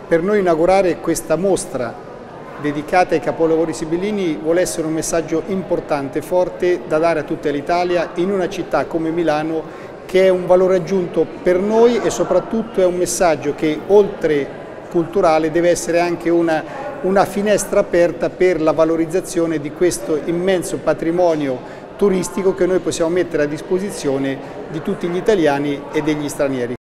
Per noi inaugurare questa mostra dedicata ai capolavori sibillini vuole essere un messaggio importante, forte, da dare a tutta l'Italia in una città come Milano, che è un valore aggiunto per noi e soprattutto è un messaggio che oltre culturale deve essere anche una finestra aperta per la valorizzazione di questo immenso patrimonio turistico che noi possiamo mettere a disposizione di tutti gli italiani e degli stranieri.